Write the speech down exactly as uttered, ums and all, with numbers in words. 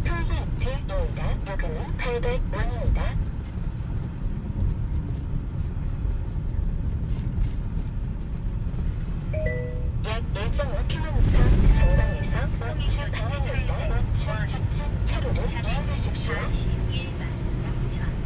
톨게이트입니다. 요금은 팔백 원입니다. 약 일 점 오 킬로미터 전방에서 우측 방향입니다. 우측 직진 차로를 이용하십시오. 사십일 만 육천